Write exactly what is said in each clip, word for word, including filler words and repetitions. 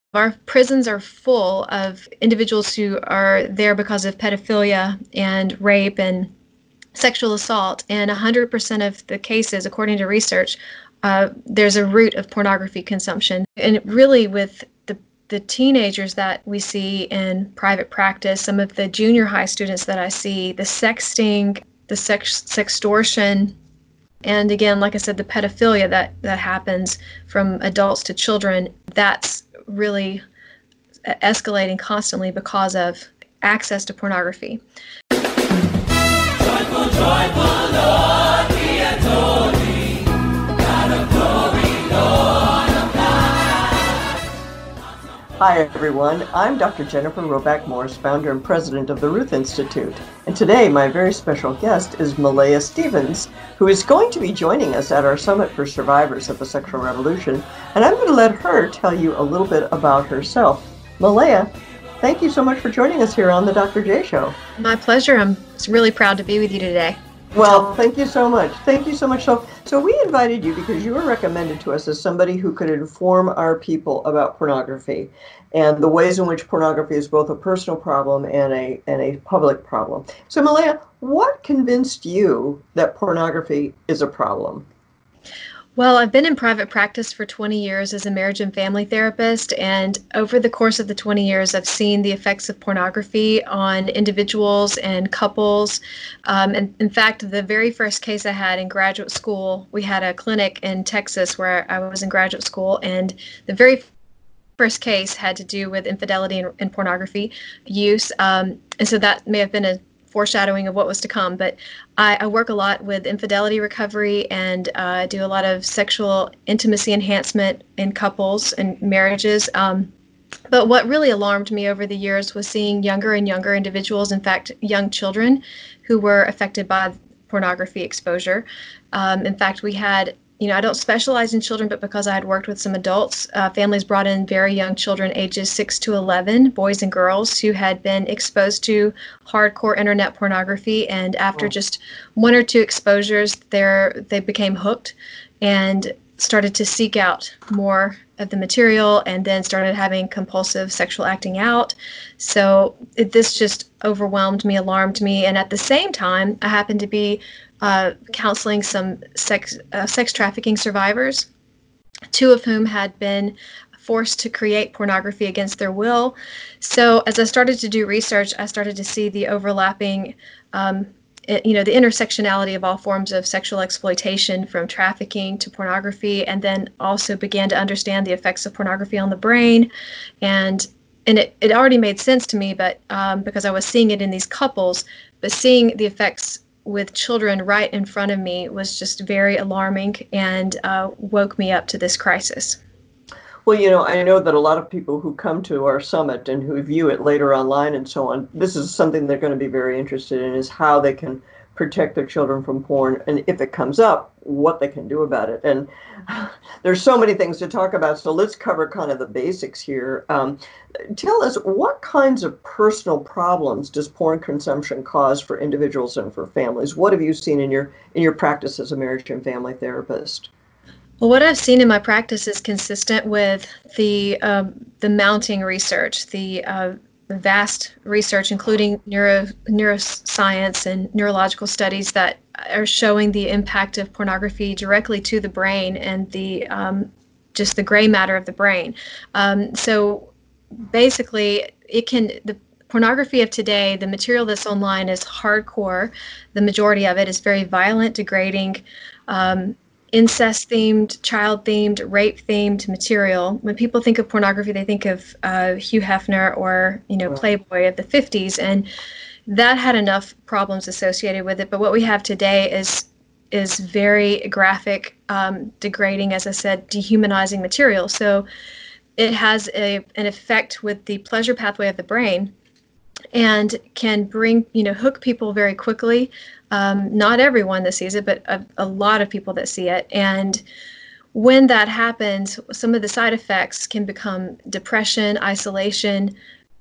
Our prisons are full of individuals who are there because of pedophilia and rape and sexual assault, and one hundred percent of the cases, according to research, uh, there's a root of pornography consumption. And really with the, the teenagers that we see in private practice, some of the junior high students that I see, the sexting, the sex, sextortion, and again, like I said, the pedophilia that, that happens from adults to children, that's really escalating constantly because of access to pornography. Joyful, joyful Lord, we adore thee. God of glory, Lord of light. Hi everyone, I'm Doctor Jennifer Roback Morse, founder and president of the Ruth Institute. And today my very special guest is Melea Stephens, who is going to be joining us at our Summit for Survivors of the Sexual Revolution. And I'm going to let her tell you a little bit about herself. Melea, thank you so much for joining us here on the Doctor J Show. My pleasure. I'm really proud to be with you today. Well, thank you so much. Thank you so much. So, so we invited you because you were recommended to us as somebody who could inform our people about pornography and the ways in which pornography is both a personal problem and a and a public problem. So, Melea, what convinced you that pornography is a problem? Well, I've been in private practice for twenty years as a marriage and family therapist, and over the course of the twenty years, I've seen the effects of pornography on individuals and couples. Um, and in fact, the very first case I had in graduate school, we had a clinic in Texas where I was in graduate school, and the very first case had to do with infidelity and, and pornography use. Um, and so that may have been a foreshadowing of what was to come, but I, I work a lot with infidelity recovery and uh, do a lot of sexual intimacy enhancement in couples and marriages. Um, but what really alarmed me over the years was seeing younger and younger individuals, in fact, young children, who were affected by pornography exposure. Um, in fact, we had You know, I don't specialize in children, but because I had worked with some adults, uh, families brought in very young children, ages six to eleven, boys and girls, who had been exposed to hardcore internet pornography. And after Oh. just one or two exposures, they're, they became hooked and started to seek out more of the material, and then started having compulsive sexual acting out. So it, this just overwhelmed me, alarmed me. And at the same time, I happened to be Uh, counseling some sex uh, sex trafficking survivors, two of whom had been forced to create pornography against their will. So as I started to do research, I started to see the overlapping, um, it, you know, the intersectionality of all forms of sexual exploitation, from trafficking to pornography, and then also began to understand the effects of pornography on the brain. And and it, it already made sense to me, but um, because I was seeing it in these couples, but seeing the effects with children right in front of me was just very alarming, and uh, woke me up to this crisis. Well, you know, I know that a lot of people who come to our summit and who view it later online and so on, this is something they're going to be very interested in, is how they can protect their children from porn, and if it comes up, what they can do about it. And there's so many things to talk about, so let's cover kind of the basics here. Um, tell us, what kinds of personal problems does porn consumption cause for individuals and for families? What have you seen in your in your practice as a marriage and family therapist? Well, what I've seen in my practice is consistent with the um, the mounting research, the uh, vast research, including neuro neuroscience and neurological studies that are showing the impact of pornography directly to the brain and the um, just the gray matter of the brain. Um, so basically, it can the pornography of today, the material that's online, is hardcore. The majority of it is very violent, degrading, um, incest-themed, child-themed, rape-themed material. When people think of pornography, they think of uh, Hugh Hefner or, you know, Playboy of the fifties, and that had enough problems associated with it. But what we have today is is very graphic, um, degrading, as I said, dehumanizing material. So it has a, an effect with the pleasure pathway of the brain, and can bring, you know, hook people very quickly. Um, not everyone that sees it, but a, a lot of people that see it. And when that happens, some of the side effects can become depression, isolation,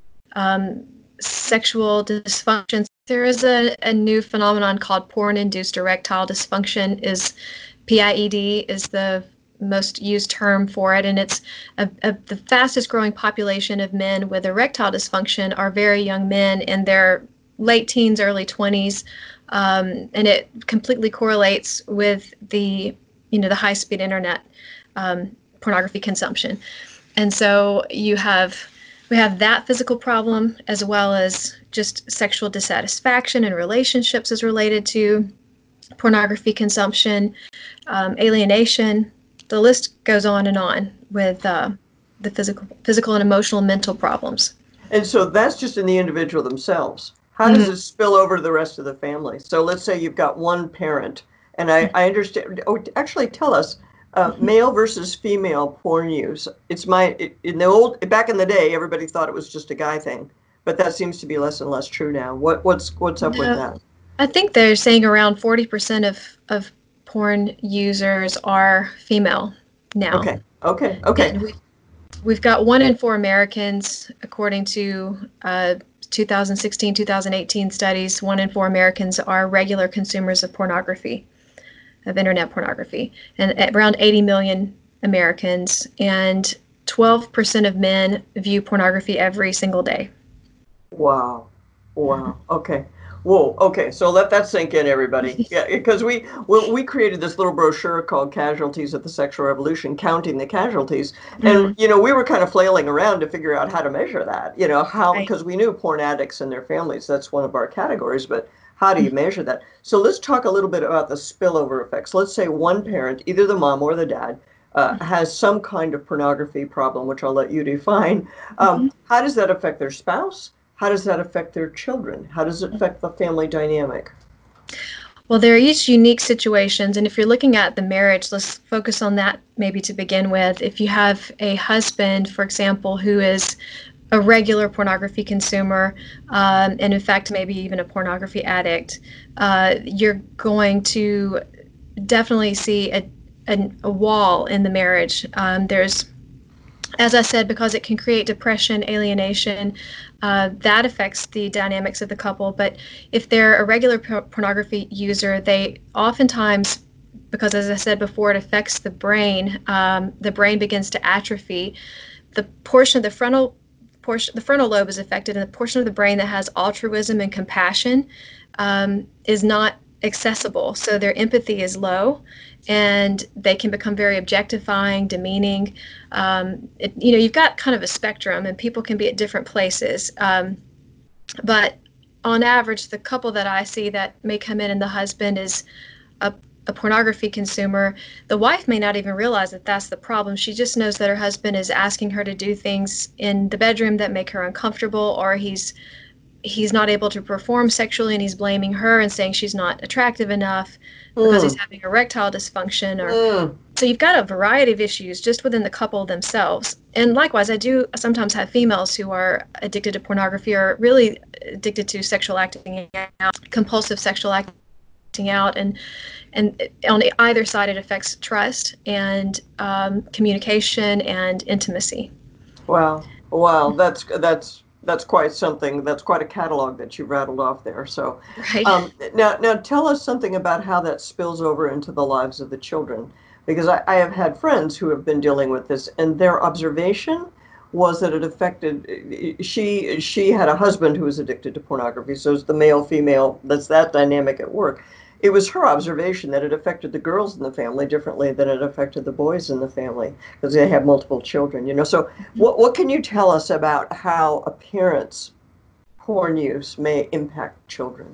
um, sexual dysfunction. There is a, a new phenomenon called porn-induced erectile dysfunction. Is P I E D is the most used term for it, and it's a, a, the fastest growing population of men with erectile dysfunction are very young men in their late teens, early twenties, um, and it completely correlates with the you know the high speed internet um, pornography consumption. And so you have we have that physical problem, as well as just sexual dissatisfaction in relationships is related to pornography consumption, um, alienation. The list goes on and on with uh, the physical, physical and emotional, mental problems. And so that's just in the individual themselves. How does mm-hmm. it spill over to the rest of the family? So let's say you've got one parent, and I, I understand. Oh, actually, tell us. Uh, male versus female porn use. It's my it, in the old back in the day, everybody thought it was just a guy thing, but that seems to be less and less true now. What what's what's up no, with that? I think they're saying around forty percent of of porn users are female now. Okay. Okay. Okay. We, we've got one in four Americans, according to uh, two thousand sixteen, two thousand eighteen studies. One in four Americans are regular consumers of pornography. Of internet pornography, and around eighty million Americans, and twelve percent of men view pornography every single day. Wow. Wow. Okay. Whoa. Okay. So let that sink in, everybody. Yeah, because we, we we created this little brochure called Casualties of the Sexual Revolution, counting the casualties. And, mm-hmm. you know, we were kind of flailing around to figure out how to measure that, you know, how, because right. we knew porn addicts and their families, that's one of our categories, but how do you measure that? So let's talk a little bit about the spillover effects. Let's say one parent, either the mom or the dad, uh, has some kind of pornography problem, which I'll let you define. Um, mm-hmm. How does that affect their spouse? How does that affect their children? How does it affect the family dynamic? Well, they're each unique situations. And if you're looking at the marriage, let's focus on that maybe to begin with. If you have a husband, for example, who is a regular pornography consumer, um, and in fact, maybe even a pornography addict, uh, you're going to definitely see a, a, a wall in the marriage. Um, there's, as I said, because it can create depression, alienation, uh, that affects the dynamics of the couple. But if they're a regular por- pornography user, they oftentimes, because as I said before, it affects the brain, um, the brain begins to atrophy. The portion of the frontal Portion, the frontal lobe is affected, and the portion of the brain that has altruism and compassion um, is not accessible. So their empathy is low, and they can become very objectifying, demeaning. Um, it, you know, you've got kind of a spectrum, and people can be at different places. Um, but on average, the couple that I see that may come in and the husband is a a pornography consumer, the wife may not even realize that that's the problem. She just knows that her husband is asking her to do things in the bedroom that make her uncomfortable, or he's he's not able to perform sexually, and he's blaming her and saying she's not attractive enough because mm. he's having erectile dysfunction. Or mm. So you've got a variety of issues just within the couple themselves. And likewise, I do sometimes have females who are addicted to pornography, or really addicted to sexual acting out, compulsive sexual acting out, and and on either side it affects trust and um, communication and intimacy. Wow, wow, that's that's that's quite something. That's quite a catalog that you rattled off there. So, right. um, now now tell us something about how that spills over into the lives of the children, because I, I have had friends who have been dealing with this, and their observation was that it affected, she she had a husband who was addicted to pornography, so it's the male female, that's that dynamic at work. It was her observation that it affected the girls in the family differently than it affected the boys in the family, because they have multiple children, you know. So what what can you tell us about how a parent's porn use may impact children?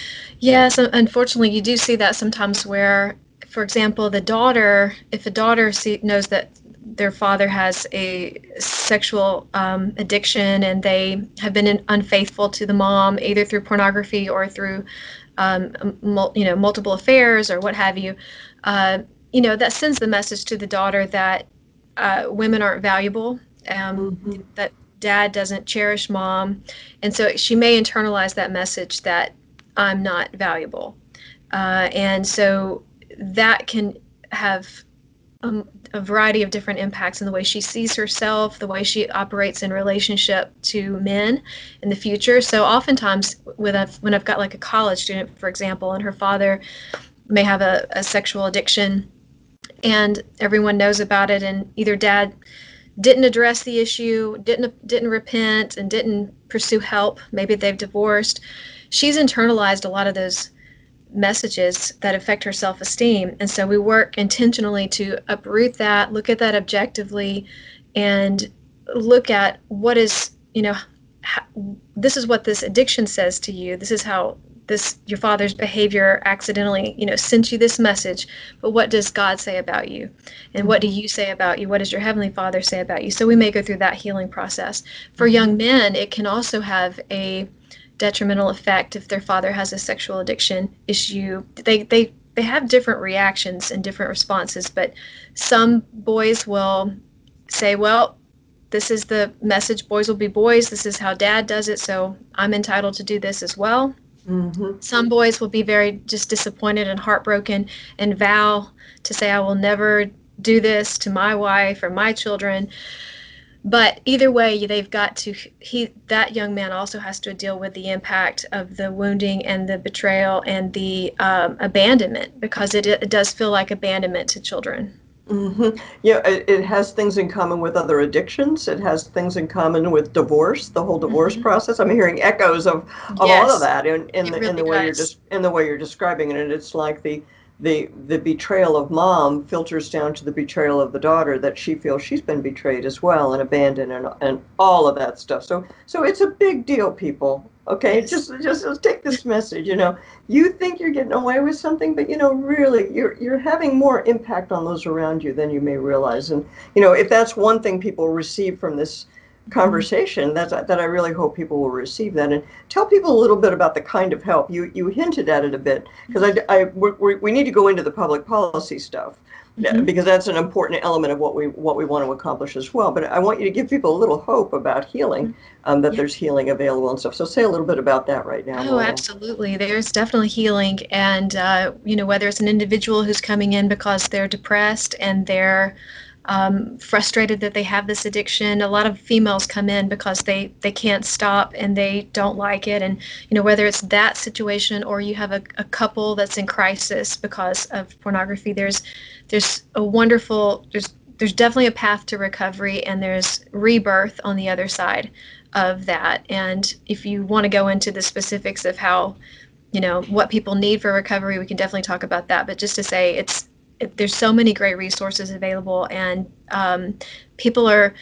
Yes, unfortunately, you do see that sometimes where, for example, the daughter, if a daughter see, knows that their father has a sexual um, addiction, and they have been in, unfaithful to the mom, either through pornography or through Um, mul- you know, multiple affairs or what have you, uh, you know, that sends the message to the daughter that uh, women aren't valuable, um, mm-hmm. that dad doesn't cherish mom. And so she may internalize that message that I'm not valuable. Uh, and so that can have um, a variety of different impacts in the way she sees herself, the way she operates in relationship to men in the future. So oftentimes when I've, when I've got like a college student, for example, and her father may have a, a sexual addiction, and everyone knows about it, and either dad didn't address the issue, didn't didn't repent, and didn't pursue help. Maybe they've divorced. She's internalized a lot of those messages that affect her self-esteem, and so we work intentionally to uproot that, look at that objectively, and look at what is, you know, how, this is what this addiction says to you. This is how this your father's behavior accidentally, you know, sent you this message. But what does God say about you? And what do you say about you? What does your Heavenly Father say about you? So we may go through that healing process. For young men, it can also have a detrimental effect if their father has a sexual addiction issue. They they they have different reactions and different responses, but some boys will say, well, this is the message, boys will be boys, this is how dad does it, so I'm entitled to do this as well. Mm-hmm. Some boys will be very just disappointed and heartbroken and vow to say, I will never do this to my wife or my children. But either way, they've got to, he, that young man also has to deal with the impact of the wounding and the betrayal and the um, abandonment, because it, it does feel like abandonment to children. Mm-hmm. Yeah, it, it has things in common with other addictions. It has things in common with divorce, the whole divorce mm-hmm. process. I'm hearing echoes of, of yes, all of that in, in the really in the way does. you're just in the way you're describing it. And it's like the the the betrayal of mom filters down to the betrayal of the daughter, that she feels she's been betrayed as well and abandoned and and all of that stuff. So so it's a big deal, people. Okay, Yes. just, just just take this message. You know, you think you're getting away with something, but you know, really, you're you're having more impact on those around you than you may realize. And you know, if that's one thing people receive from this conversation, that's that I really hope people will receive that. And tell people a little bit about the kind of help you you hinted at it a bit, because I, I we we need to go into the public policy stuff. Mm-hmm. Because that's an important element of what we what we want to accomplish as well. But I want you to give people a little hope about healing, um, that yeah. there's healing available and stuff. So say a little bit about that right now. Oh, absolutely. There's definitely healing. And, uh, you know, whether it's an individual who's coming in because they're depressed and they're um, frustrated that they have this addiction. A lot of females come in because they, they can't stop and they don't like it. And, you know, whether it's that situation or you have a, a couple that's in crisis because of pornography, there's there's a wonderful, there's there's definitely a path to recovery, and there's rebirth on the other side of that. And if you want to go into the specifics of how, you know, what people need for recovery, we can definitely talk about that. But just to say, it's it, there's so many great resources available, and um, people are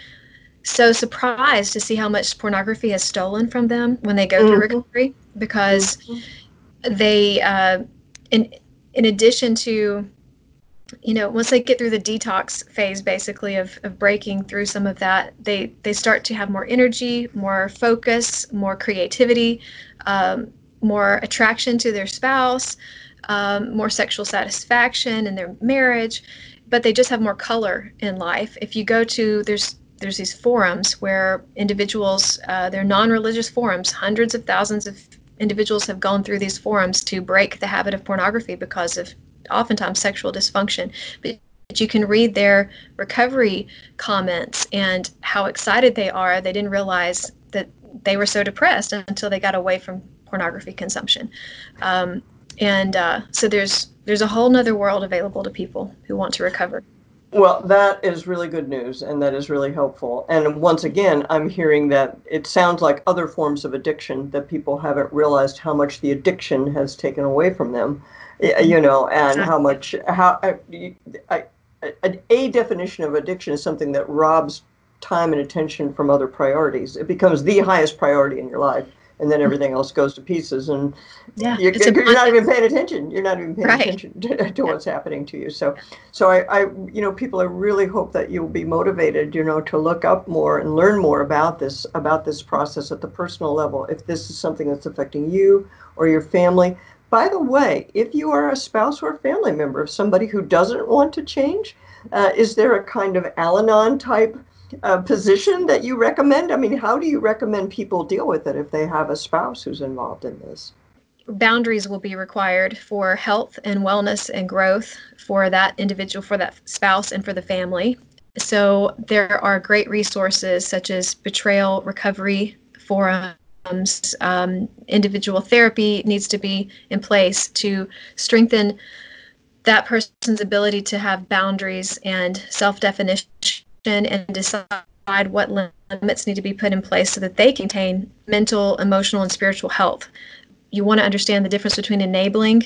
so surprised to see how much pornography has stolen from them when they go mm-hmm. through recovery, because mm-hmm. they, uh, in in addition to, you know, once they get through the detox phase, basically, of, of breaking through some of that, they, they start to have more energy, more focus, more creativity, um, more attraction to their spouse, um, more sexual satisfaction in their marriage, but they just have more color in life. If you go to, there's there's these forums where individuals, uh, they're non-religious forums, hundreds of thousands of individuals have gone through these forums to break the habit of pornography because of oftentimes sexual dysfunction. But you can read their recovery comments and how excited they are. They didn't realize that they were so depressed until they got away from pornography consumption. Um, and uh, so there's there's a whole nother world available to people who want to recover. Well, that is really good news, and that is really helpful. And once again, I'm hearing that it sounds like other forms of addiction, that people haven't realized how much the addiction has taken away from them. You know, and how much, how, I, I, a, a definition of addiction is something that robs time and attention from other priorities. It becomes the highest priority in your life, and then everything else goes to pieces, and yeah, you're, you're not even paying attention. You're not even paying right. attention to, to what's happening to you. So, so I, I, you know, people, I really hope that you'll be motivated, you know, to look up more and learn more about this, about this process at the personal level, if this is something that's affecting you or your family. By the way, if you are a spouse or family member of somebody who doesn't want to change, uh, is there a kind of Al-Anon type uh, position that you recommend? I mean, how do you recommend people deal with it if they have a spouse who's involved in this? Boundaries will be required for health and wellness and growth for that individual, for that spouse, and for the family. So there are great resources such as Betrayal Recovery Forum. Um, individual therapy needs to be in place to strengthen that person's ability to have boundaries and self-definition and decide what limits need to be put in place so that they can maintain mental, emotional, and spiritual health. You want to understand the difference between enabling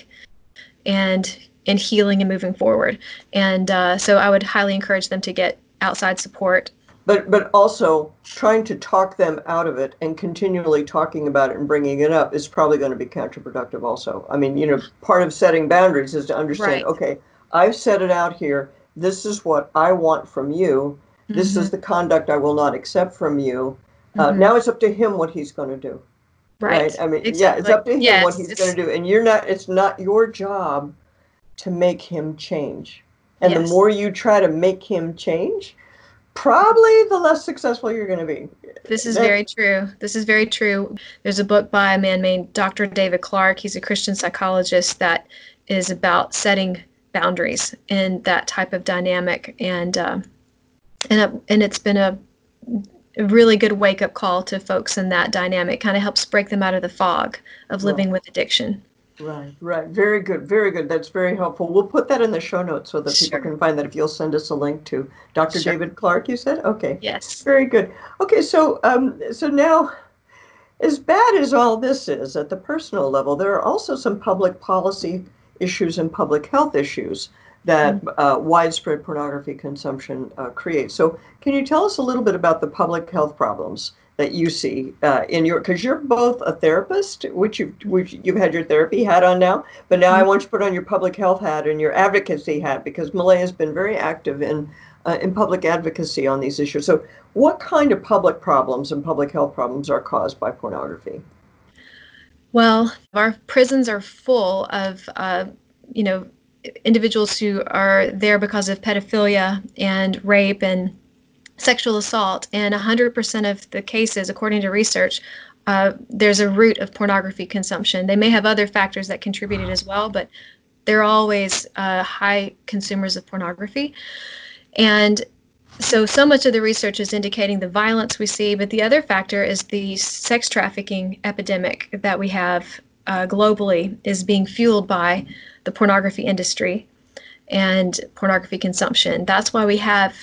and and healing and moving forward. And uh, so I would highly encourage them to get outside support. But but also trying to talk them out of it and continually talking about it and bringing it up is probably going to be counterproductive also. I mean, you know, part of setting boundaries is to understand, Right. okay, I've set it out here. This is what I want from you. This Mm-hmm. is the conduct I will not accept from you. Uh, Mm-hmm. Now it's up to him what he's going to do. Right. I mean, Exactly. yeah, it's up to him yes, what he's going to do. And you're not, it's not your job to make him change. And yes. the more you try to make him change, probably the less successful you're going to be. This is That, very true. This is very true. There's a book by a man named Doctor David Clark. He's a Christian psychologist that is about setting boundaries in that type of dynamic. And uh, and, uh, and it's been a, a really good wake-up call to folks in that dynamic. Kind of helps break them out of the fog of living Right. with addiction. Right, right. Very good, very good. That's very helpful. We'll put that in the show notes so that people Sure. can find that if you'll send us a link to Doctor Sure. David Clark, you said? Okay. Yes. Very good. Okay, so um, so now, as bad as all this is at the personal level, there are also some public policy issues and public health issues that uh, widespread pornography consumption uh, creates. So can you tell us a little bit about the public health problems that you see uh, in your, because you're both a therapist, which you've, which you've had your therapy hat on now, but now I want you to put on your public health hat and your advocacy hat, because Melea has been very active in uh, in public advocacy on these issues. So what kind of public problems and public health problems are caused by pornography? Well, our prisons are full of, uh, you know, individuals who are there because of pedophilia and rape and sexual assault, and one hundred percent of the cases, according to research, uh, there's a root of pornography consumption. They may have other factors that contributed as well, but they're always uh, high consumers of pornography. And so, so much of the research is indicating the violence we see, but the other factor is the sex trafficking epidemic that we have uh, globally is being fueled by the pornography industry and pornography consumption. That's why we have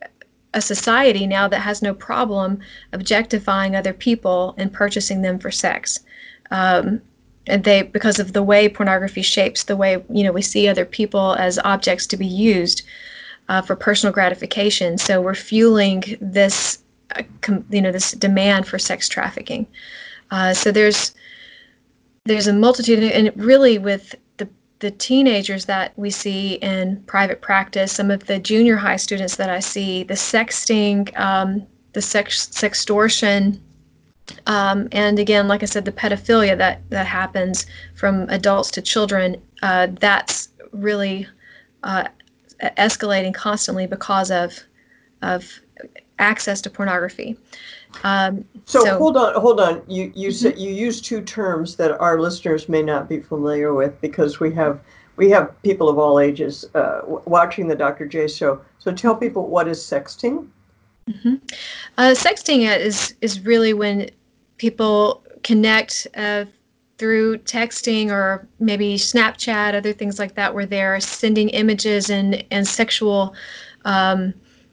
a society now that has no problem objectifying other people and purchasing them for sex. Um, and they, because of the way pornography shapes the way, you know, we see other people as objects to be used uh, for personal gratification. So we're fueling this, uh, com, you know, this demand for sex trafficking. Uh, so there's there's a multitude, and really with the teenagers that we see in private practice, some of the junior high students that I see, the sexting, um, the sex sextortion, um, and again, like I said, the pedophilia that, that happens from adults to children, uh, that's really uh, escalating constantly because of of access to pornography. Um, so, so hold on, hold on. You you mm-hmm. said you use two terms that our listeners may not be familiar with, because we have we have people of all ages uh, w- watching the Doctor J show. So tell people, what is sexting? Mm-hmm. Uh, sexting is is really when people connect uh, through texting or maybe Snapchat, other things like that, where they're sending images and and sexual um,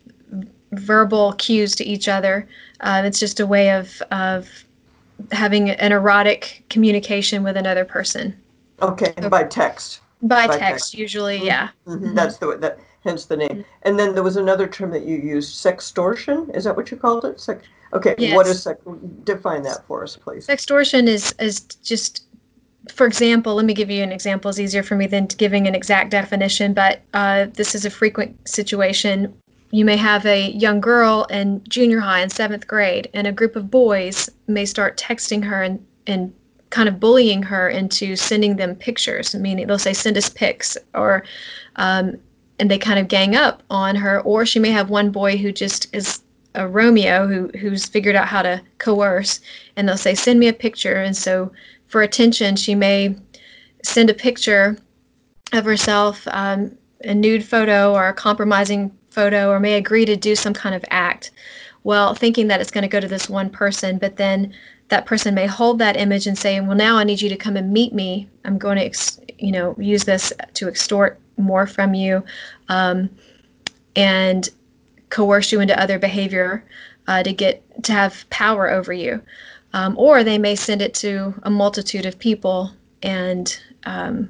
verbal cues to each other. Uh, it's just a way of of having an erotic communication with another person. Okay, So, by text. by, by text, text. usually, Mm-hmm. yeah. Mm-hmm. Mm-hmm. That's the that hence the name. And then there was another term that you used, sextortion. Is that what you called it? Sex. Okay, Yes. what is sex? Define that for us, please. Sextortion is is just, for example, let me give you an example. It's easier for me than giving an exact definition, but uh, this is a frequent situation. You may have a young girl in junior high in seventh grade, and a group of boys may start texting her and, and kind of bullying her into sending them pictures. Meaning they'll say, send us pics, or um, and they kind of gang up on her. Or she may have one boy who just is a Romeo who who's figured out how to coerce, and they'll say, send me a picture. And so for attention, she may send a picture of herself, um, a nude photo or a compromising photo, or may agree to do some kind of act, well, thinking that it's going to go to this one person, but then that person may hold that image and say, well, now I need you to come and meet me. I'm going to, ex- you know, use this to extort more from you, um, and coerce you into other behavior uh, to get to have power over you. Um, or they may send it to a multitude of people, and um,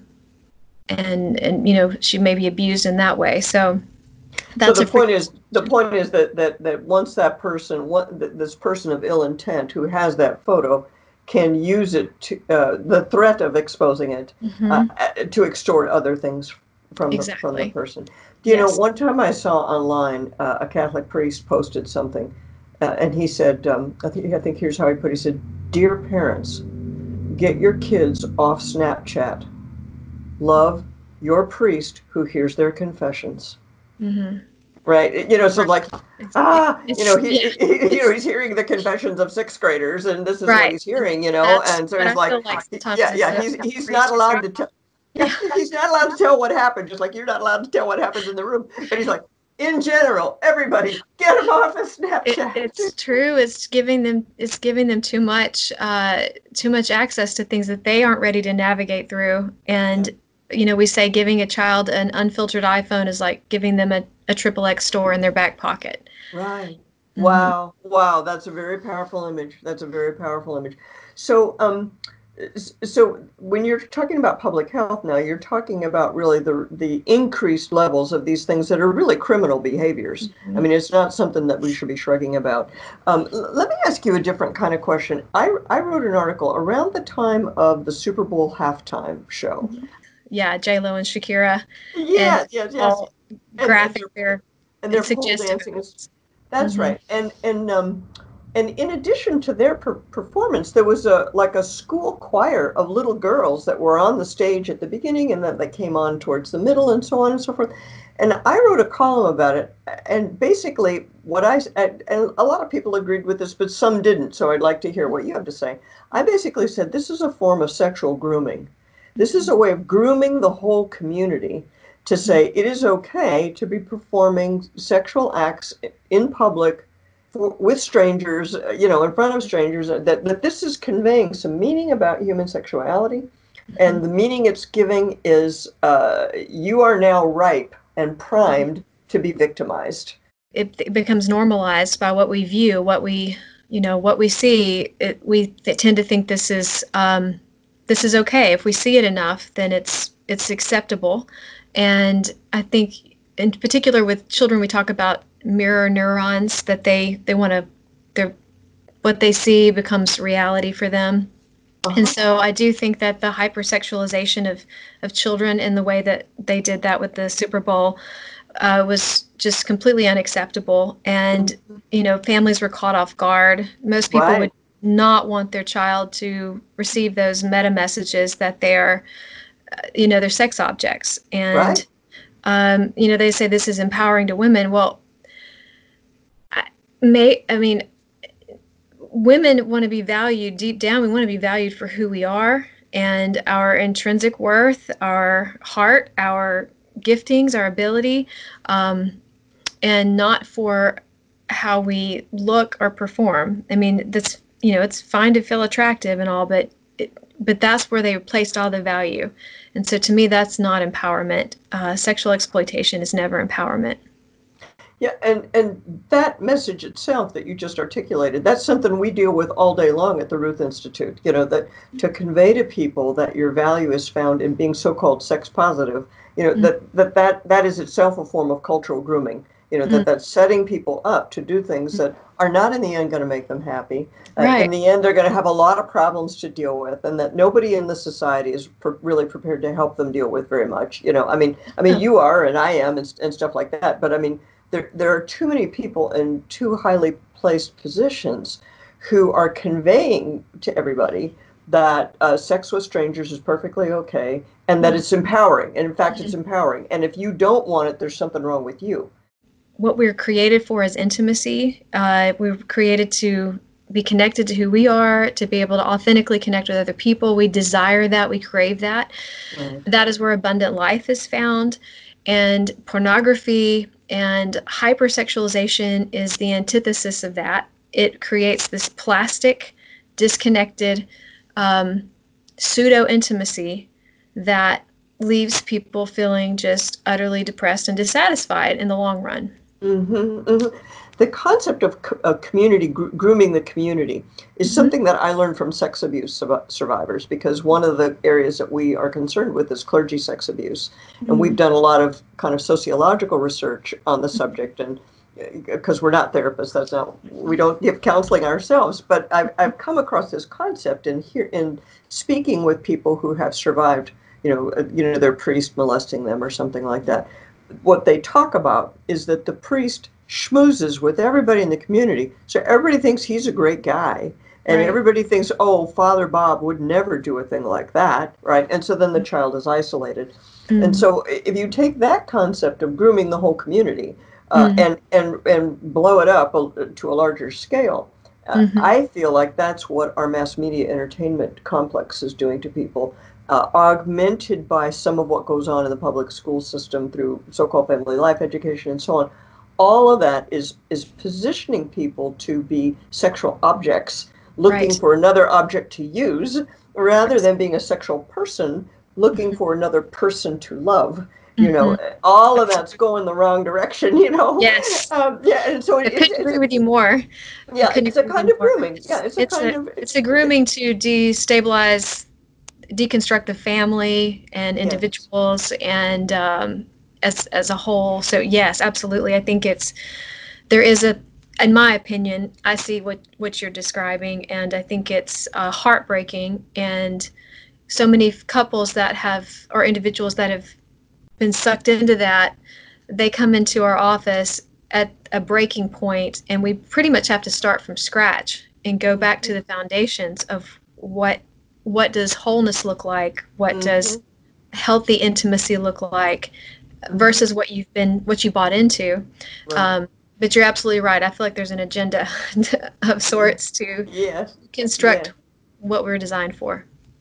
and and you know, she may be abused in that way. So that's so the a point is the point is that that that once that person, what this person of ill intent who has that photo, can use it to uh, the threat of exposing it mm-hmm. uh, to extort other things from exactly. the, from the person. Do you yes. know? One time I saw online uh, a Catholic priest posted something, uh, and he said, um, I think I think here's how he put it. He said, "Dear parents, get your kids off Snapchat. Love, your priest who hears their confessions." Mm-hmm. Right, you know, so like, exactly. ah, it's, you know, he, yeah. he, you know, he's hearing the confessions of sixth graders, and this is right. what he's hearing, you know, That's and so he's like, like yeah, yeah, he's he's not allowed to tell, yeah, he's not allowed to tell what happened, just like you're not allowed to tell what happens in the room. But he's like, in general, everybody get him off of Snapchat. It, it's true. It's giving them it's giving them too much uh, too much access to things that they aren't ready to navigate through. And yeah. you know, we say giving a child an unfiltered iPhone is like giving them a, a triple X store in their back pocket. Right. Wow. Mm-hmm. Wow. That's a very powerful image. That's a very powerful image. So, um, so when you're talking about public health now, you're talking about really the the increased levels of these things that are really criminal behaviors. Mm-hmm. I mean, it's not something that we should be shrugging about. Um, let me ask you a different kind of question. I, I wrote an article around the time of the Super Bowl halftime show. Yeah, J-Lo and Shakira. Yeah, yes, yes. All and, graphic and their and they're pole dancing. That's mm-hmm. right. And and um, and in addition to their per- performance, there was a like a school choir of little girls that were on the stage at the beginning, and then they came on towards the middle, and so on and so forth. And I wrote a column about it, and basically what I and a lot of people agreed with this, but some didn't. So I'd like to hear what you have to say. I basically said this is a form of sexual grooming. This is a way of grooming the whole community to say it is okay to be performing sexual acts in public for, with strangers, you know, in front of strangers, that, that this is conveying some meaning about human sexuality. And the meaning it's giving is uh, you are now ripe and primed to be victimized. It, it becomes normalized by what we view, what we, you know, what we see. It, we tend to think this is um, this is okay. If we see it enough, then it's it's acceptable. And I think in particular with children, we talk about mirror neurons, that they, they want to, they're, what they see becomes reality for them. Uh-huh. And so I do think that the hypersexualization of, of children in the way that they did that with the Super Bowl uh, was just completely unacceptable. And, mm-hmm. you know, families were caught off guard. Most people right. would not want their child to receive those meta messages that they're, you know, they're sex objects. And, right. um, you know, they say this is empowering to women. Well, I, may, I mean, women want to be valued deep down. We want to be valued for who we are and our intrinsic worth, our heart, our giftings, our ability, um, and not for how we look or perform. I mean, that's, you know, it's fine to feel attractive and all, but it, but that's where they placed all the value. And so to me, that's not empowerment. Uh, sexual exploitation is never empowerment. Yeah, and, and that message itself that you just articulated, that's something we deal with all day long at the Ruth Institute. You know, that to convey to people that your value is found in being so-called sex positive, you know, mm-hmm. that, that, that that is itself a form of cultural grooming. You know, mm-hmm. that that's setting people up to do things that are not in the end going to make them happy. Uh, right. In the end, they're going to have a lot of problems to deal with, and that nobody in the society is pr- really prepared to help them deal with very much. You know, I mean, I mean, you are, and I am, and, and stuff like that. But I mean, there there are too many people in too highly placed positions who are conveying to everybody that uh, sex with strangers is perfectly okay, and that mm-hmm. it's empowering. And in fact, mm-hmm. it's empowering. And if you don't want it, there's something wrong with you. What we're created for is intimacy. Uh, we're created to be connected to who we are, to be able to authentically connect with other people. We desire that. We crave that. Right. That is where abundant life is found. And pornography and hypersexualization is the antithesis of that. It creates this plastic, disconnected, um, pseudo-intimacy that leaves people feeling just utterly depressed and dissatisfied in the long run. Mm-hmm, mm-hmm. The concept of co- uh, community, gr- grooming the community, is Mm-hmm. something that I learned from sex abuse su- survivors, because one of the areas that we are concerned with is clergy sex abuse. Mm-hmm. And we've done a lot of kind of sociological research on the subject, and because we're not therapists, that's not, we don't give counseling ourselves, but I've, I've come across this concept in here in speaking with people who have survived, you know, uh, you know, their priest molesting them or something like that. What they talk about is that the priest schmoozes with everybody in the community. So everybody thinks he's a great guy. And Right. everybody thinks, oh, Father Bob would never do a thing like that, right? And so then the child is isolated. Mm-hmm. And so if you take that concept of grooming the whole community uh, Mm-hmm. and, and, and blow it up a, to a larger scale, uh, Mm-hmm. I feel like that's what our mass media entertainment complex is doing to people. Uh, augmented by some of what goes on in the public school system through so-called family life education and so on. All of that is is positioning people to be sexual objects, looking Right. for another object to use, rather than being a sexual person, looking for another person to love. You know, Mm-hmm. all of that's going the wrong direction, you know? Yes. Um, yeah, and so I it, it's, couldn't it's agree a, with you more. I yeah, couldn't it's a agree with kind you of more. grooming. Yeah, it's a It's kind a of, it's a grooming to destabilize, deconstruct the family and yes. individuals and um, as as a whole. So yes, absolutely. I think it's there is a, in my opinion, I see what what you're describing, and I think it's uh, heartbreaking. And so many couples that have or individuals that have been sucked into that, they come into our office at a breaking point, and we pretty much have to start from scratch and go back to the foundations of what what does wholeness look like, what Mm-hmm. does healthy intimacy look like, versus what you've been what you bought into. Right. Um, but you're absolutely right. I feel like there's an agenda of sorts to Yes. construct Yeah. what we're designed for.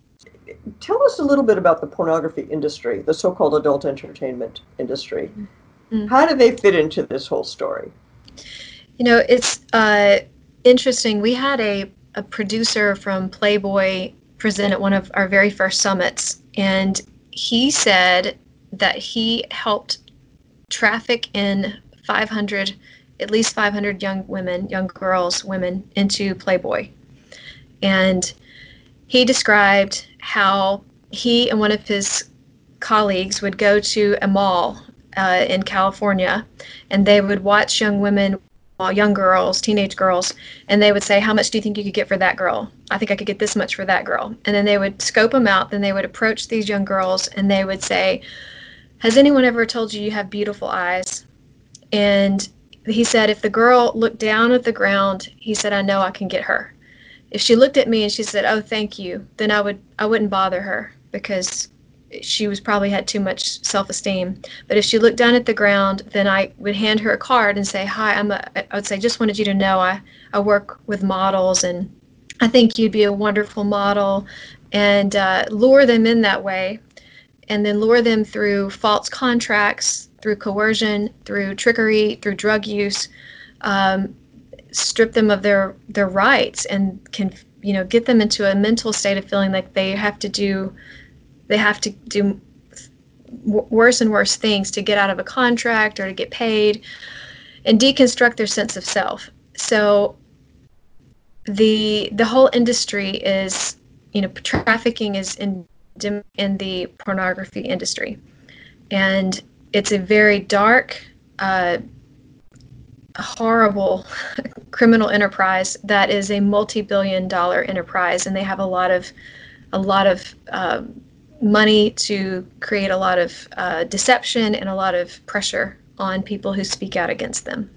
Tell us a little bit about the pornography industry, the so-called adult entertainment industry. Mm. How do they fit into this whole story? You know, it's uh, interesting. We had a, a producer from Playboy present at one of our very first summits, and he said that he helped traffic in five hundred, at least five hundred young women, young girls, women into Playboy. And he described how he and one of his colleagues would go to a mall uh, in California, and they would watch young women, well, young girls, teenage girls, and they would say, how much do you think you could get for that girl? I think I could get this much for that girl. And then they would scope them out. Then they would approach these young girls, and they would say, has anyone ever told you you have beautiful eyes? And he said, if the girl looked down at the ground, he said, I know I can get her. If she looked at me and she said, oh, thank you, then I would I wouldn't bother her, because she was probably had too much self-esteem. But if she looked down at the ground, then I would hand her a card and say, hi, I'm a, I would say, just wanted you to know I, I work with models, and I think you'd be a wonderful model, and uh, lure them in that way, and then lure them through false contracts, through coercion, through trickery, through drug use, um, strip them of their, their rights, and can, you know, get them into a mental state of feeling like they have to do they have to do w- worse and worse things to get out of a contract or to get paid, and deconstruct their sense of self. So the the whole industry is, you know, trafficking is in in the pornography industry, and it's a very dark, uh, horrible criminal enterprise that is a multi-billion dollar enterprise, and they have a lot of a lot of um, money to create a lot of uh, deception and a lot of pressure on people who speak out against them.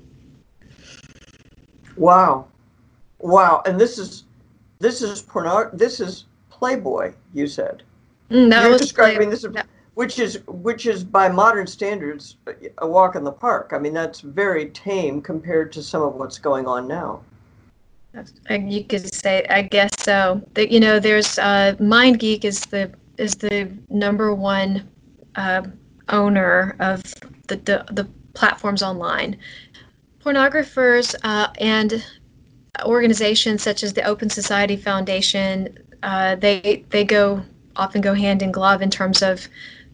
Wow, wow! And this is this is porno. This is Playboy. You said Mm, that you're was describing Play- this, that- which is which is by modern standards a walk in the park. I mean, that's very tame compared to some of what's going on now. You could say, I guess so. That, you know, there's uh, MindGeek is the is the number one uh, owner of the, the the platforms online. Pornographers uh, and organizations such as the Open Society Foundation, uh, they they go often go hand in glove in terms of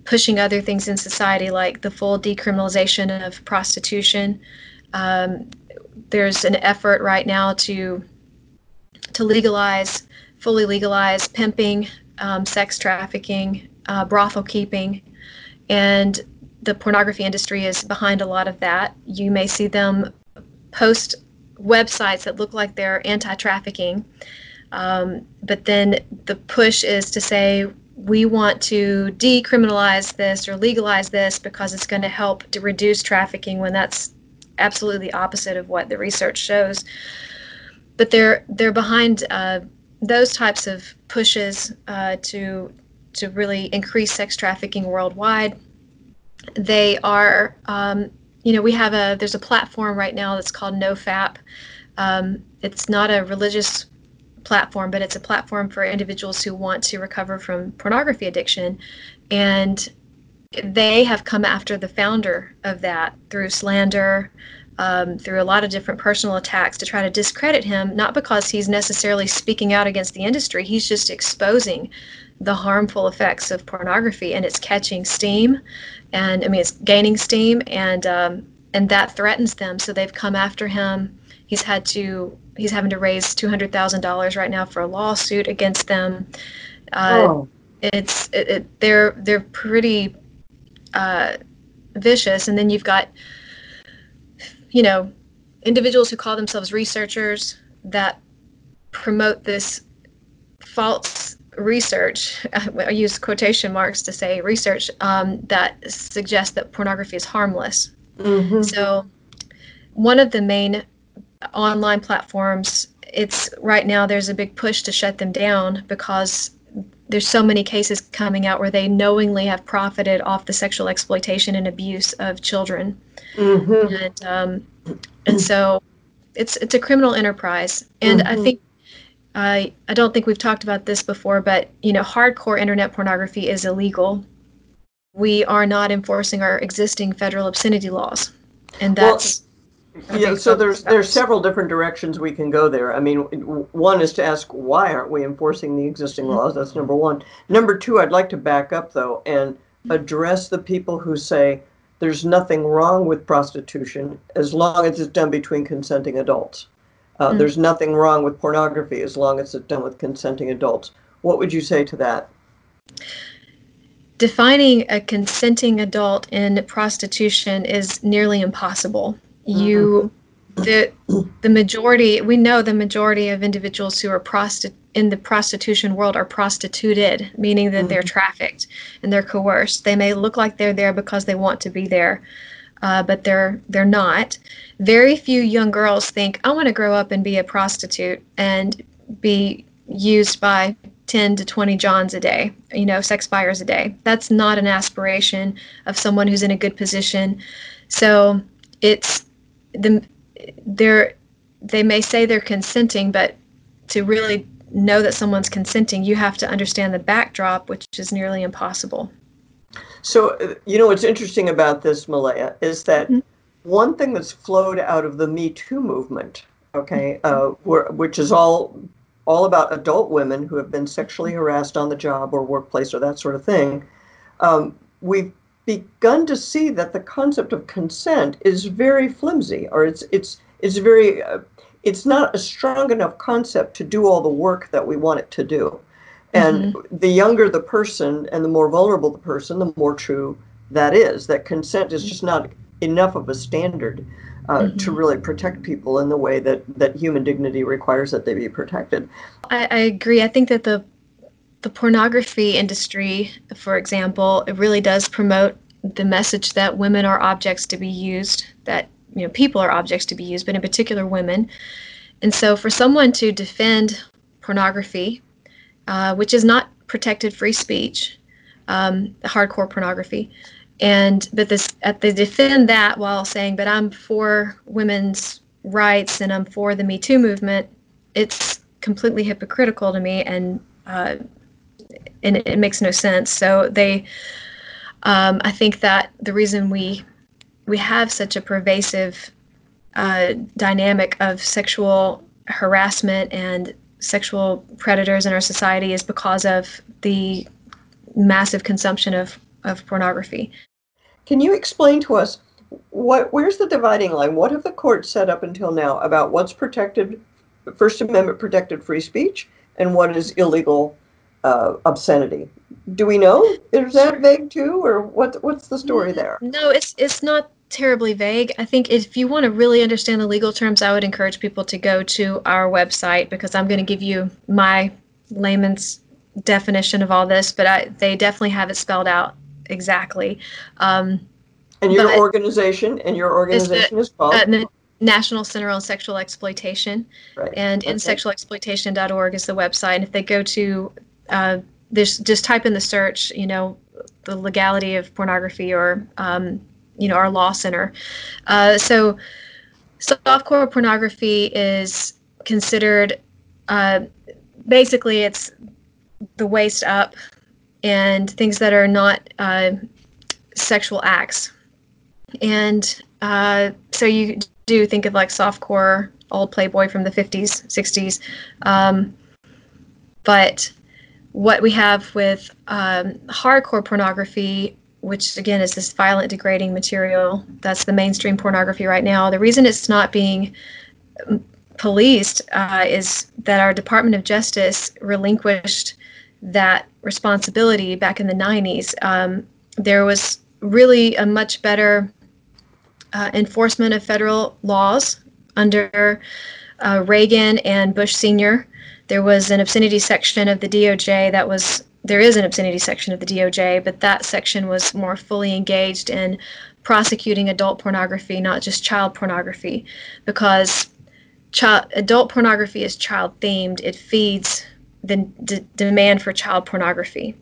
pushing other things in society, like the full decriminalization of prostitution. Um, there's an effort right now to to legalize, fully legalize pimping, um, sex trafficking, uh, brothel keeping, and the pornography industry is behind a lot of that. You may see them post websites that look like they're anti-trafficking, um, but then the push is to say, we want to decriminalize this or legalize this because it's going to help to reduce trafficking, when that's absolutely the opposite of what the research shows. But they're they're behind uh, those types of pushes uh, to to really increase sex trafficking worldwide. They are, um, you know, we have a there's a platform right now that's called NoFap. Um, it's not a religious platform, but it's a platform for individuals who want to recover from pornography addiction, and they have come after the founder of that through slander, um, through a lot of different personal attacks to try to discredit him, not because he's necessarily speaking out against the industry, he's just exposing the harmful effects of pornography, and it's catching steam, and I mean it's gaining steam, and um, and that threatens them, so they've come after him. He's had to he's having to raise two hundred thousand dollars right now for a lawsuit against them. Uh, Oh, it's it, it, they're they're pretty uh, vicious, and then you've got, you know, individuals who call themselves researchers that promote this false research. I use quotation marks to say research, um, that suggests that pornography is harmless. hmm So one of the main online platforms, it's right now there's a big push to shut them down because there's so many cases coming out where they knowingly have profited off the sexual exploitation and abuse of children. hmm And um, and so it's it's a criminal enterprise. And I Mhm. think I I don't think we've talked about this before, but you know, hardcore internet pornography is illegal. We are not enforcing our existing federal obscenity laws, and Well, that's a yeah, big so focus there's of there's ours. several different directions we can go there. I mean, w- one is to ask, why aren't we enforcing the existing Mhm. laws? That's number one. Number two, I'd like to back up though and address the people who say there's nothing wrong with prostitution as long as it's done between consenting adults. Uh, Mm. there's nothing wrong with pornography as long as it's done with consenting adults. What would you say to that? Defining a consenting adult in prostitution is nearly impossible. Mhm. You, the the majority, we know the majority of individuals who are prosti- in the prostitution world are prostituted, meaning that they're Mhm. trafficked and they're coerced. They may look like they're there because they want to be there, uh, but they're they're not. Very few young girls think, I want to grow up and be a prostitute and be used by ten to twenty Johns a day, you know, sex buyers a day. That's not an aspiration of someone who's in a good position. So it's the they're they may say they're consenting, but to really know that someone's consenting, you have to understand the backdrop, which is nearly impossible. So, uh, you know, what's interesting about this, Malaya, is that Mhm. one thing that's flowed out of the Me Too movement, okay, uh, where, which is all all about adult women who have been sexually harassed on the job or workplace or that sort of thing. Um, we've begun to see that the concept of consent is very flimsy, or it's it's it's very uh, it's not a strong enough concept to do all the work that we want it to do. And Mhm. the younger the person and the more vulnerable the person, the more true that is, that consent is just not enough of a standard uh, to Mhm. really protect people in the way that, that human dignity requires that they be protected. I, I agree. I think that the the pornography industry, for example, it really does promote the message that women are objects to be used, that you know people are objects to be used, but in particular women. And so, for someone to defend pornography, uh, which is not protected free speech, um, hardcore pornography, and but this at they defend that while saying, "But I'm for women's rights and I'm for the Me Too movement," it's completely hypocritical to me, and uh, and it, it makes no sense. So they, um, I think that the reason we we have such a pervasive uh, dynamic of sexual harassment and sexual predators in our society is because of the massive consumption of of pornography. Can you explain to us what where's the dividing line? What have the courts said up until now about what's protected, First Amendment protected free speech, and what is illegal uh, obscenity? Do we know? Is that vague too, or what? What's the story there? No, it's it's not terribly vague. I think if you want to really understand the legal terms, I would encourage people to go to our website, because I'm going to give you my layman's definition of all this, but I, they definitely have it spelled out exactly. Um, and your organization, and your organization the, is called uh, the National Center on Sexual Exploitation, right. and okay. in sexual exploitation dot org is the website. And if they go to uh, this, just type in the search, you know, the legality of pornography, or um, you know, our law center. Uh, so, softcore pornography is considered uh, basically it's the waist up and things that are not uh, sexual acts. And uh, so you do think of like softcore, old Playboy from the fifties, sixties. Um, but what we have with um, hardcore pornography, which again is this violent, degrading material, that's the mainstream pornography right now. The reason it's not being policed uh, is that our Department of Justice relinquished that responsibility back in the nineties. Um, there was really a much better uh, enforcement of federal laws under uh, Reagan and Bush Senior There was an obscenity section of the D O J that was, there is an obscenity section of the D O J, but that section was more fully engaged in prosecuting adult pornography, not just child pornography, because child, adult pornography is child themed. It feeds the d- demand for child pornography.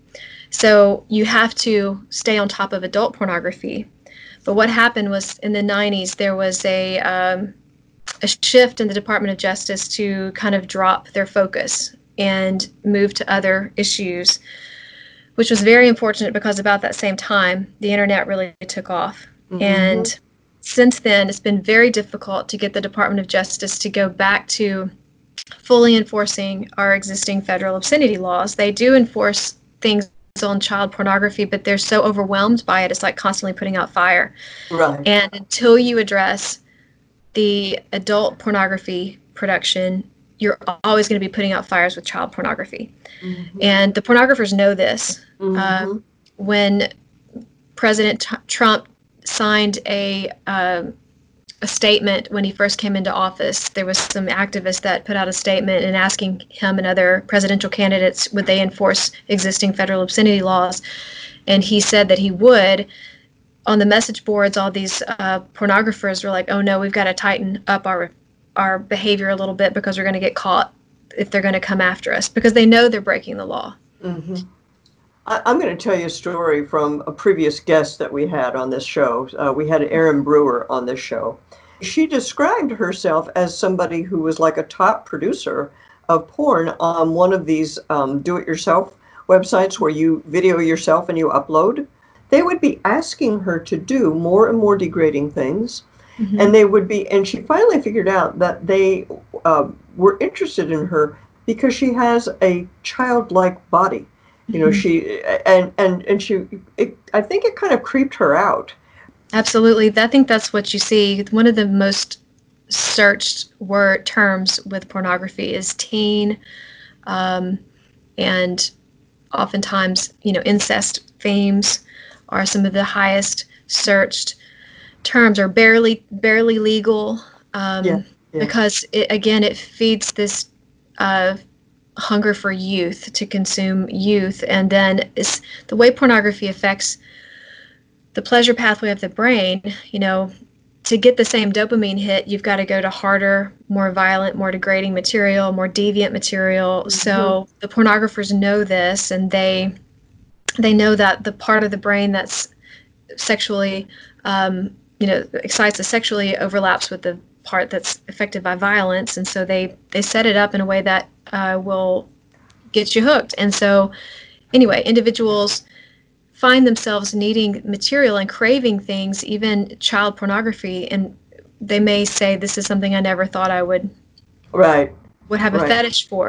So you have to stay on top of adult pornography. But what happened was in the nineties, there was a, um, a shift in the Department of Justice to kind of drop their focus and move to other issues, which was very unfortunate, because about that same time, the internet really took off. Mm-hmm. And since then, it's been very difficult to get the Department of Justice to go back to fully enforcing our existing federal obscenity laws. They do enforce things on child pornography, but they're so overwhelmed by it, it's like constantly putting out fire. Right. And until you address the adult pornography production, you're always going to be putting out fires with child pornography. Mm-hmm. And the pornographers know this. Mm-hmm. Uh, when President T- Trump signed a uh, a statement when he first came into office, there was some activists that put out a statement and asking him and other presidential candidates would they enforce existing federal obscenity laws, and he said that he would. On the message boards, all these uh, pornographers were like, "Oh no, we've got to tighten up our our behavior a little bit, because we're going to get caught if they're going to come after us," because they know they're breaking the law. Mm-hmm. I, I'm going to tell you a story from a previous guest that we had on this show. Uh, we had Erin Brewer on this show. She described herself as somebody who was like a top producer of porn on one of these um, do-it-yourself websites where you video yourself and you upload. They would be asking her to do more and more degrading things. Mm-hmm. And they would be, and she finally figured out that they uh, were interested in her because she has a childlike body. You know, mm-hmm. she, and, and, and she, it, I think it kind of creeped her out. Absolutely. I think that's what you see. One of the most searched word terms with pornography is teen, um, and oftentimes, you know, incest themes are some of the highest searched terms, or barely barely legal, um, yeah, yeah. because it, again, it feeds this uh, hunger for youth, to consume youth, and then it's the way pornography affects the pleasure pathway of the brain. You know, to get the same dopamine hit, you've got to go to harder, more violent, more degrading material, more deviant material. Mm-hmm. So the pornographers know this, and they they know that the part of the brain that's sexually, um, you know, excites us sexually overlaps with the part that's affected by violence, and so they they set it up in a way that uh, will get you hooked. And so, anyway, individuals find themselves needing material and craving things, even child pornography, and they may say, "This is something I never thought I would, right, would have right. a fetish for."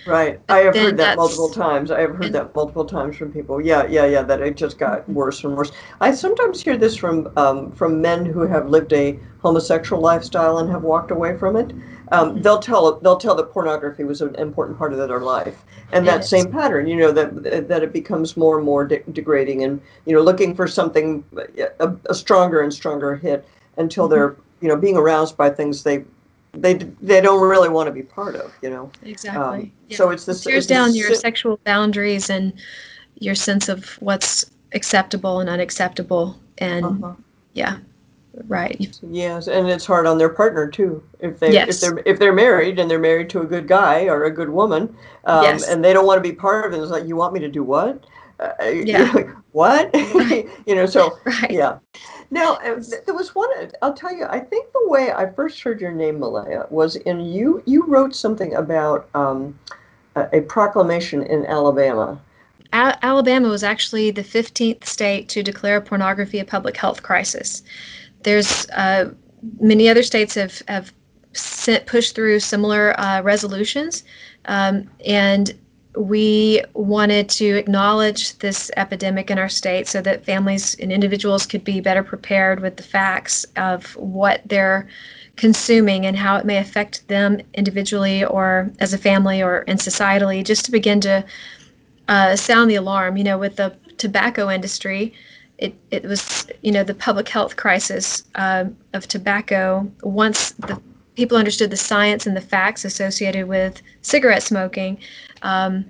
Right. But I have then heard that multiple that's times. I have heard and that multiple times from people. Yeah, yeah, yeah, that it just got worse and worse. I sometimes hear this from um, from men who have lived a homosexual lifestyle and have walked away from it. Um, mhm, they'll tell they'll tell that pornography was an important part of their life, and it that is. same pattern, you know, that that it becomes more and more de degrading, and you know, looking for something a, a stronger and stronger hit until Mhm, they're you know being aroused by things they they they don't really want to be part of, you know. Um, exactly. so Yeah. it's It this, tears it's down your this, sexual boundaries and your sense of what's acceptable and unacceptable. And uh-huh. yeah, right. You- Yes, and it's hard on their partner too. If they if Yes. they're if they're married and they're married to a good guy or a good woman, um, Yes. and they don't want to be part of it, it's like, you want me to do what? Uh, you Yeah. know, what? Right. You know, so Right. yeah. Now, uh, It's- th- there was one, I'll tell you, I think the way I first heard your name, Malaya, was in you, you wrote something about um, a, a proclamation in Alabama. Al- Alabama was actually the fifteenth state to declare pornography a public health crisis. There's uh, many other states have have sent, pushed through similar uh, resolutions, um, and we wanted to acknowledge this epidemic in our state so that families and individuals could be better prepared with the facts of what they're consuming and how it may affect them individually or as a family or in societally, just to begin to uh, sound the alarm. You know, with the tobacco industry, it, it was, you know, the public health crisis uh, of tobacco. Once the people understood the science and the facts associated with cigarette smoking, um,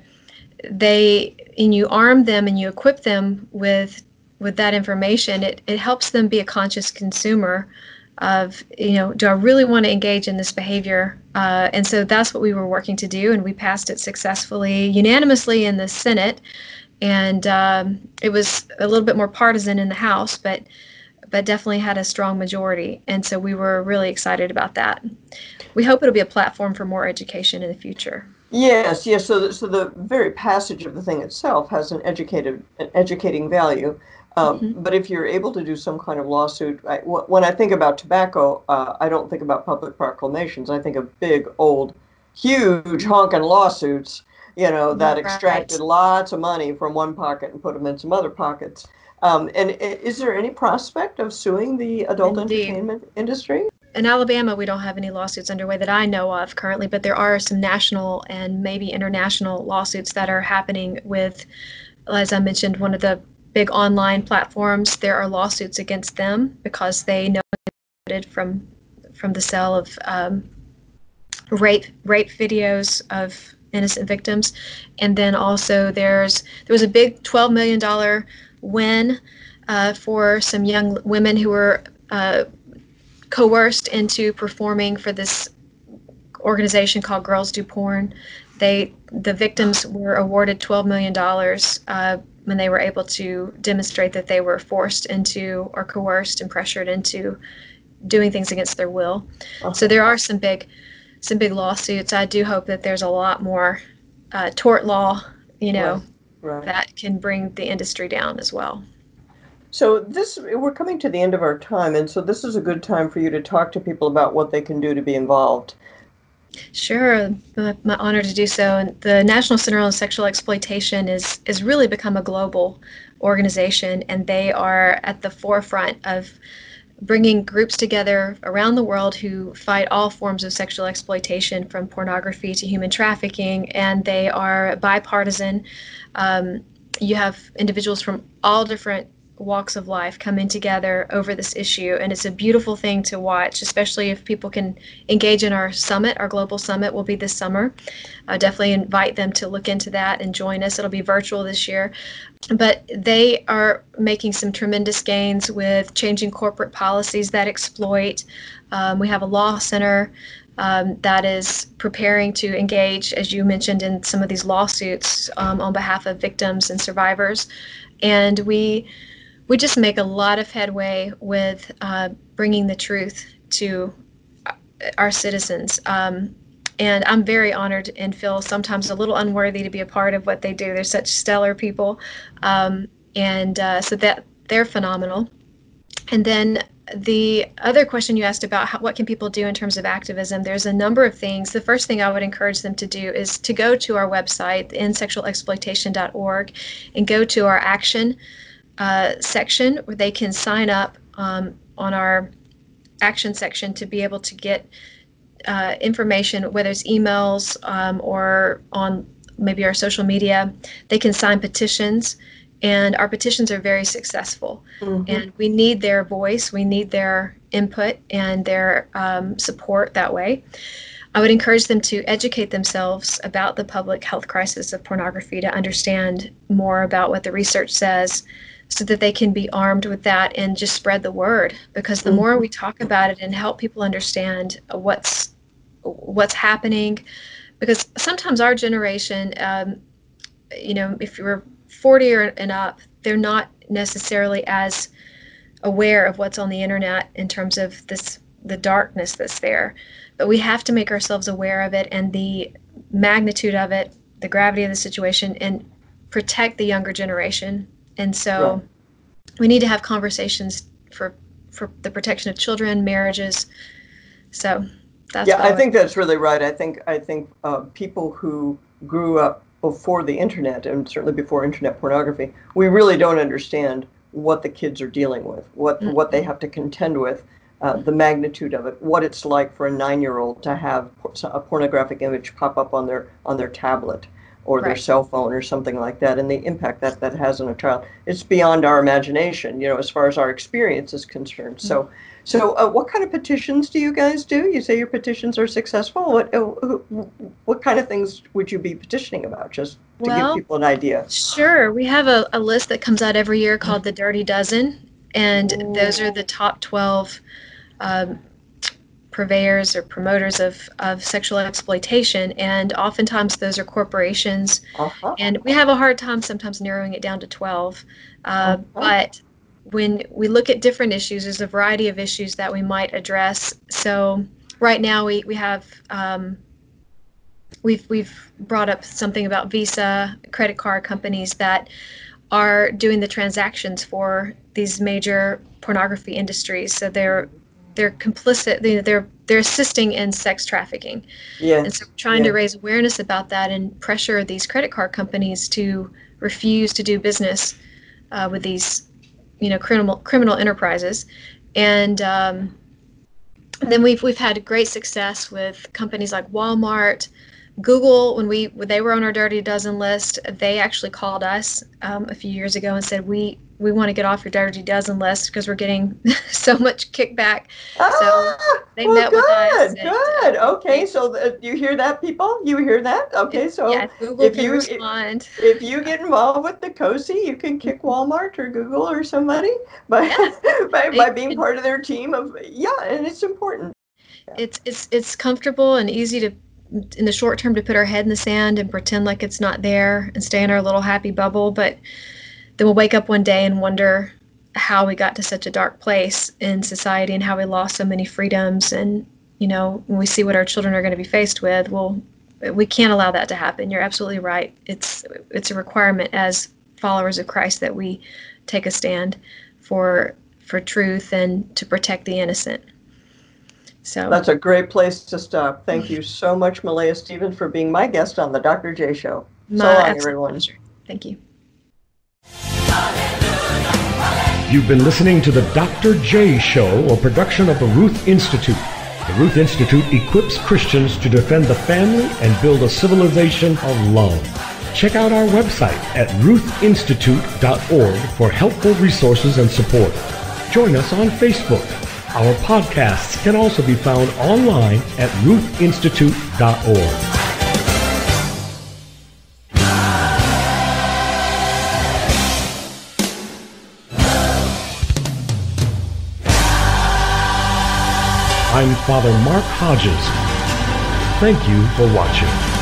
they and you arm them and you equip them with with that information. It, it helps them be a conscious consumer of, you know, do I really want to engage in this behavior? Uh, and so that's what we were working to do, and we passed it successfully, unanimously in the Senate, and um, it was a little bit more partisan in the House, but but definitely had a strong majority, and so we were really excited about that. We hope it'll be a platform for more education in the future. Yes, yes. So, the, so the very passage of the thing itself has an educated, an educating value. Um, Hmm. but if you're able to do some kind of lawsuit, I, wh- when I think about tobacco, uh, I don't think about public proclamations. I think of big, old, huge honking lawsuits, you know, that extracted Right. lots of money from one pocket and put them in some other pockets. Um, and i- is there any prospect of suing the adult Indeed. entertainment industry? In Alabama, we don't have any lawsuits underway that I know of currently, but there are some national and maybe international lawsuits that are happening with, as I mentioned, one of the big online platforms. There are lawsuits against them because they know from from the sale of um, rape rape videos of innocent victims, and then also there's there was a big twelve million dollar win uh, for some young women who were uh, coerced into performing for this organization called Girls Do Porn. They the victims were awarded twelve million dollars uh, when they were able to demonstrate that they were forced into or coerced and pressured into doing things against their will. So Uh-huh. there are some big some big lawsuits. I do hope that there's a lot more uh, tort law, you Right, know, right. that can bring the industry down as well. So this, we're coming to the end of our time, and so this is a good time for you to talk to people about what they can do to be involved. Sure, my, my honor to do so. And the National Center on Sexual Exploitation is is really become a global organization, and they are at the forefront of bringing groups together around the world who fight all forms of sexual exploitation, from pornography to human trafficking, and they are bipartisan. Um, you have individuals from all different walks of life coming together over this issue, and it's a beautiful thing to watch, especially if people can engage in our summit. Our global summit will be this summer. I definitely invite them to look into that and join us. It'll be virtual this year, but they are making some tremendous gains with changing corporate policies that exploit. Um, we have a law center um, that is preparing to engage, as you mentioned, in some of these lawsuits um, on behalf of victims and survivors. And we we just make a lot of headway with uh, bringing the truth to our citizens. Um, and I'm very honored and feel sometimes a little unworthy to be a part of what they do. They're such stellar people, um, and uh, so that they're phenomenal. And then the other question you asked about how, what can people do in terms of activism, there's a number of things. The first thing I would encourage them to do is to go to our website, end sexual exploitation dot org, and go to our action uh, section where they can sign up um, on our action section to be able to get uh, information, whether it's emails um, or on maybe our social media. They can sign petitions. And our petitions are very successful. Mm-hmm. And we need their voice, we need their input and their um, support that way. I would encourage them to educate themselves about the public health crisis of pornography, to understand more about what the research says, so that they can be armed with that and just spread the word. Because the mm-hmm. more we talk about it and help people understand what's what's happening, because sometimes our generation, um, you know, if you're forty or and up, they're not necessarily as aware of what's on the internet in terms of this the darkness that's there. But we have to make ourselves aware of it and the magnitude of it, the gravity of the situation, and protect the younger generation. And so right. we need to have conversations for for the protection of children, marriages. So that's yeah, I, I think would... that's really right. I think I think uh, people who grew up before the internet, and certainly before internet pornography, we really don't understand what the kids are dealing with, what mm-hmm. what they have to contend with, uh, the magnitude of it, what it's like for a nine-year-old to have a pornographic image pop up on their on their tablet or right. their cell phone or something like that, and the impact that that has on a child. It's beyond our imagination, you know, as far as our experience is concerned. Mm-hmm. So. So uh, what kind of petitions do you guys do? You say your petitions are successful. What uh, what kind of things would you be petitioning about, just to well, give people an idea? Sure. We have a, a list that comes out every year called the Dirty Dozen, and Ooh. Those are the top twelve um, purveyors or promoters of, of sexual exploitation, and oftentimes those are corporations, uh-huh. and we have a hard time sometimes narrowing it down to twelve, uh, uh-huh. but when we look at different issues, there's a variety of issues that we might address. So right now we, we have, um, we've, we've brought up something about Visa, credit card companies that are doing the transactions for these major pornography industries. So they're, they're complicit, they're, they're assisting in sex trafficking. Yes. And so we're trying yes. to raise awareness about that and pressure these credit card companies to refuse to do business uh, with these you know, criminal criminal enterprises. And um, then we've we've had great success with companies like Walmart, Google. When we when they were on our Dirty Dozen list, they actually called us um, a few years ago and said, we we want to get off your Dirty Dozen list because we're getting so much kickback. Ah, so they well, met good, with us. Good. And, uh, okay. So uh, you hear that, people? You hear that? Okay. So yeah, Google if can you respond. If, if you get involved with the COSI, you can kick Walmart or Google or somebody by yeah. by, by being it, part of their team of yeah, and it's important. Yeah. It's it's it's comfortable and easy to in the short term to put our head in the sand and pretend like it's not there and stay in our little happy bubble, but then we'll wake up one day and wonder how we got to such a dark place in society and how we lost so many freedoms. And, you know, when we see what our children are going to be faced with, well, we can't allow that to happen. You're absolutely right. It's it's a requirement as followers of Christ that we take a stand for for truth and to protect the innocent. So that's a great place to stop. Thank you so much, Melea Stephens, for being my guest on the Doctor J Show. So long, everyone. Pleasure. Thank you. You've been listening to the Doctor J Show, a production of the Ruth Institute. The Ruth Institute equips Christians to defend the family and build a civilization of love. Check out our website at ruth institute dot org for helpful resources and support. Join us on Facebook. Our podcasts can also be found online at ruth institute dot org. I'm Father Mark Hodges. Thank you for watching.